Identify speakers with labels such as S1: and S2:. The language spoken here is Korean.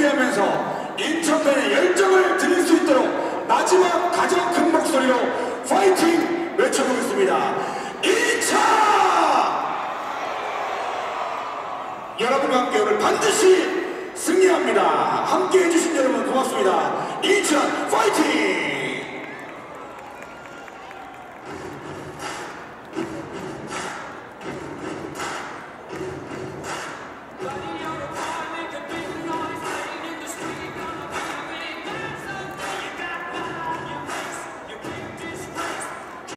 S1: 승리하면서 인천팬의 열정을 드릴 수 있도록 마지막 가장 큰 목소리로 파이팅 외쳐보겠습니다. 인천! 여러분과 함께 오늘 반드시 승리합니다. 함께 해주신 여러분 고맙습니다. 인천 파이팅!
S2: Maria